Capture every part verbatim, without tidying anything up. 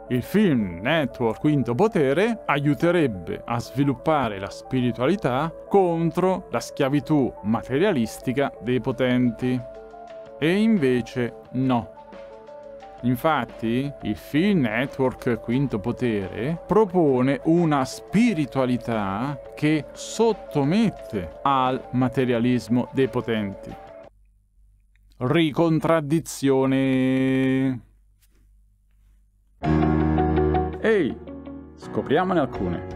Il film Network Quinto Potere aiuterebbe a sviluppare la spiritualità contro la schiavitù materialistica dei potenti. E invece no. Infatti, il film Network Quinto Potere propone una spiritualità che sottomette al materialismo dei potenti. Ricontraddizione. Ehi, scopriamone alcune.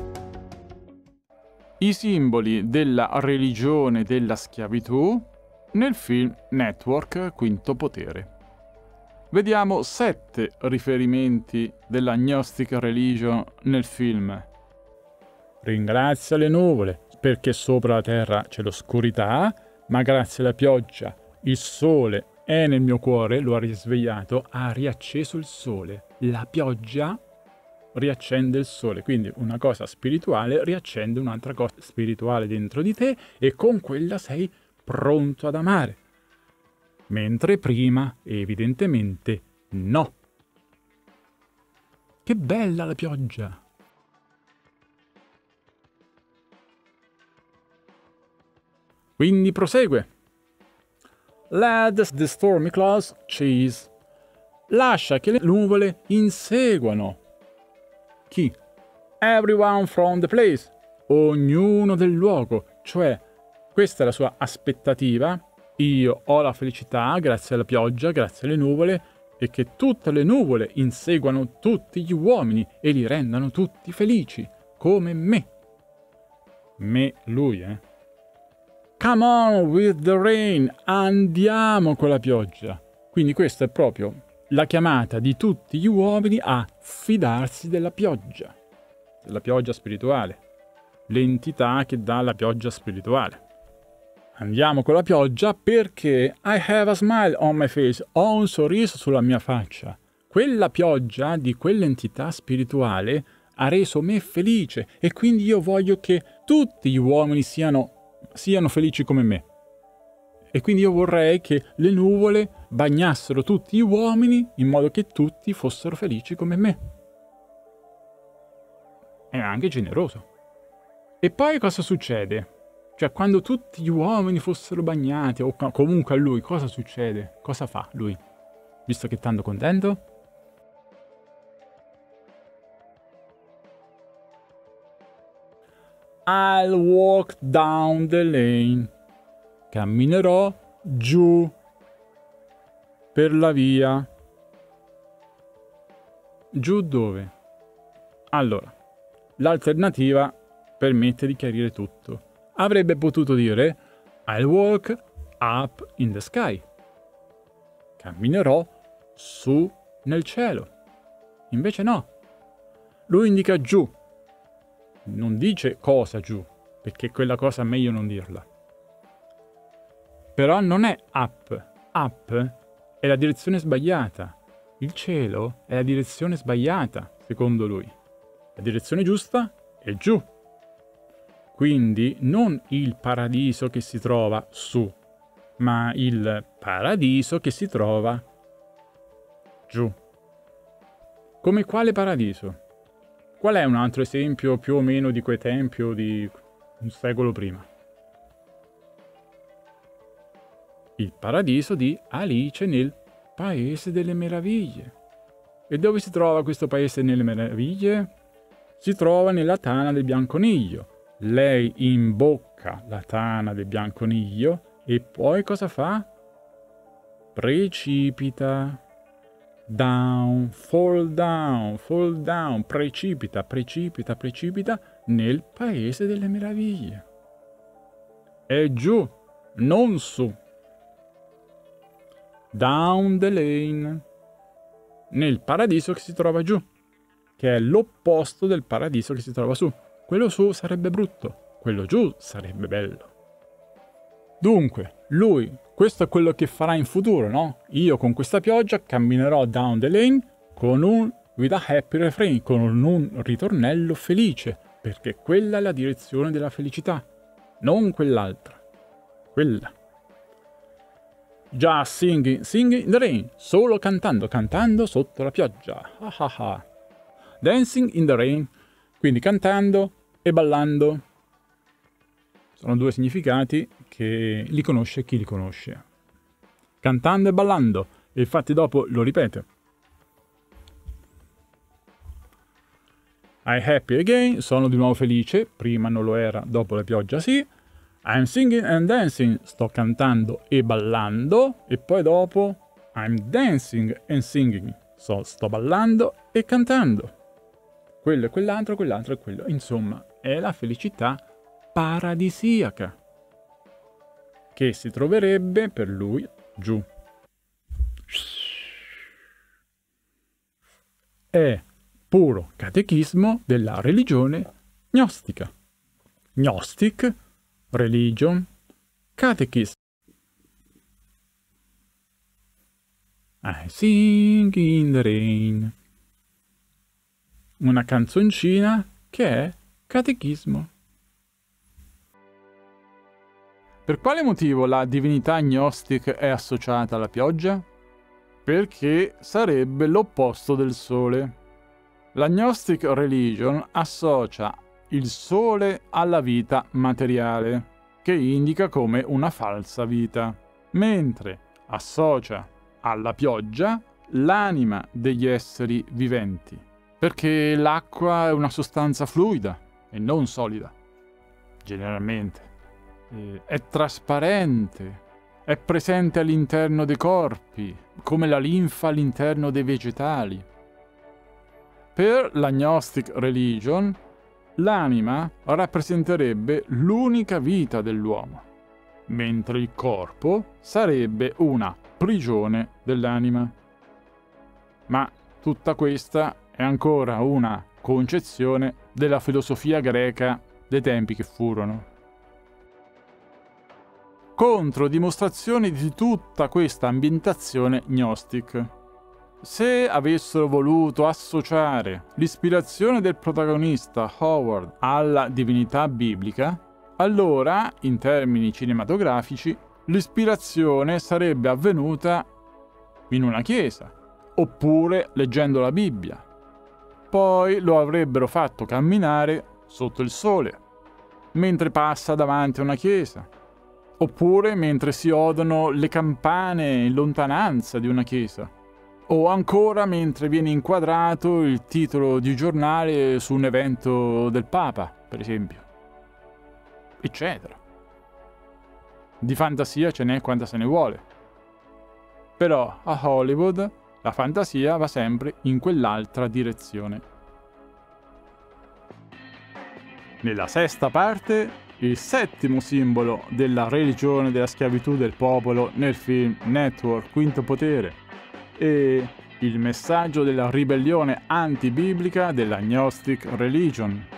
I simboli della religione della schiavitù nel film Network Quinto Potere. Vediamo sette riferimenti della Gnostic Religion nel film. Ringrazia le nuvole, perché sopra la terra c'è l'oscurità, ma grazie alla pioggia il sole è nel mio cuore, lo ha risvegliato, ha riacceso il sole. La pioggia riaccende il sole, quindi una cosa spirituale riaccende un'altra cosa spirituale dentro di te e con quella sei pronto ad amare. Mentre prima, evidentemente, no. Che bella la pioggia! Quindi prosegue. Let the stormy clouds chase. Lascia che le nuvole inseguano. Chi? Everyone from the place. Ognuno del luogo. Cioè, questa è la sua aspettativa. Io ho la felicità grazie alla pioggia, grazie alle nuvole, e che tutte le nuvole inseguano tutti gli uomini e li rendano tutti felici, come me. Me, lui, eh. Come on with the rain, andiamo con la pioggia. Quindi questa è proprio la chiamata di tutti gli uomini a fidarsi della pioggia, della pioggia spirituale, l'entità che dà la pioggia spirituale. Andiamo con la pioggia perché I have a smile on my face, ho un sorriso sulla mia faccia. Quella pioggia di quell'entità spirituale ha reso me felice e quindi io voglio che tutti gli uomini siano, siano felici come me. E quindi io vorrei che le nuvole bagnassero tutti gli uomini in modo che tutti fossero felici come me. È anche generoso. E poi cosa succede? Cioè, quando tutti gli uomini fossero bagnati, o comunque a lui, cosa succede? Cosa fa lui? Visto che è tanto contento? I'll walk down the lane. Camminerò giù per la via. Giù dove? Allora, l'alternativa permette di chiarire tutto. Avrebbe potuto dire I'll walk up in the sky. Camminerò su nel cielo. Invece no. Lui indica giù. Non dice cosa giù, perché quella cosa è meglio non dirla. Però non è up. Up è la direzione sbagliata. Il cielo è la direzione sbagliata, secondo lui. La direzione giusta è giù. Quindi non il paradiso che si trova su, ma il paradiso che si trova giù. Come quale paradiso? Qual è un altro esempio più o meno di quei tempi o di un secolo prima? Il paradiso di Alice nel Paese delle Meraviglie. E dove si trova questo Paese delle Meraviglie? Si trova nella tana del Bianconiglio. Lei imbocca la tana del Bianconiglio e poi cosa fa? Precipita. Down, fall down, fall down, precipita, precipita, precipita nel Paese delle Meraviglie. È giù, non su. Down the lane, nel paradiso che si trova giù, che è l'opposto del paradiso che si trova su. Quello su sarebbe brutto, quello giù sarebbe bello. Dunque, lui, questo è quello che farà in futuro, no? Io con questa pioggia camminerò down the lane con un with a happy refrain, con un ritornello felice, perché quella è la direzione della felicità, non quell'altra, quella. Just singing, singing in the rain. Solo cantando, cantando sotto la pioggia. Ah ah ah. Dancing in the rain. Quindi cantando e ballando. Sono due significati che li conosce chi li conosce. Cantando e ballando. E infatti dopo lo ripete. I'm happy again. Sono di nuovo felice. Prima non lo era, dopo la pioggia sì. I'm singing and dancing. Sto cantando e ballando. E poi dopo I'm dancing and singing. So, sto ballando e cantando. Quello e quell'altro, quell'altro e quello. Insomma, è la felicità paradisiaca che si troverebbe per lui giù. È puro catechismo della religione gnostica. Gnostic, religion, catechism. I sing in the rain. Una canzoncina che è catechismo. Per quale motivo la divinità gnostic è associata alla pioggia? Perché sarebbe l'opposto del sole. La Gnostic Religion associa il sole alla vita materiale, che indica come una falsa vita, mentre associa alla pioggia l'anima degli esseri viventi, perché l'acqua è una sostanza fluida e non solida, generalmente. Eh, è trasparente, è presente all'interno dei corpi, come la linfa all'interno dei vegetali. Per la Gnostic Religion, l'anima rappresenterebbe l'unica vita dell'uomo, mentre il corpo sarebbe una prigione dell'anima. Ma tutta questa è ancora una concezione della filosofia greca dei tempi che furono. Controdimostrazioni di tutta questa ambientazione gnostic. Se avessero voluto associare l'ispirazione del protagonista Howard alla divinità biblica, allora, in termini cinematografici, l'ispirazione sarebbe avvenuta in una chiesa, oppure leggendo la Bibbia. Poi lo avrebbero fatto camminare sotto il sole, mentre passa davanti a una chiesa, oppure mentre si odono le campane in lontananza di una chiesa, o ancora mentre viene inquadrato il titolo di giornale su un evento del Papa, per esempio, eccetera. Di fantasia ce n'è quanta se ne vuole. Però a Hollywood la fantasia va sempre in quell'altra direzione. Nella sesta parte, il settimo simbolo della religione della schiavitù del popolo nel film Network Quinto Potere e il messaggio della ribellione antibiblica della Gnostic Religion.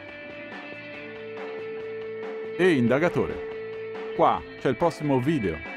E indagatore, qua c'è il prossimo video.